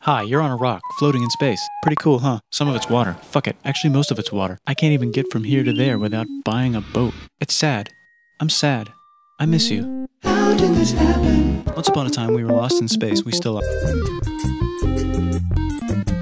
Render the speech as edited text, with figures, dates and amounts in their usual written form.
Hi, you're on a rock, floating in space. Pretty cool, huh? Some of it's water. Fuck it, actually most of it's water. I can't even get from here to there without buying a boat. It's sad. I'm sad. I miss you. How did this happen? Once upon a time we were lost in space, we still are.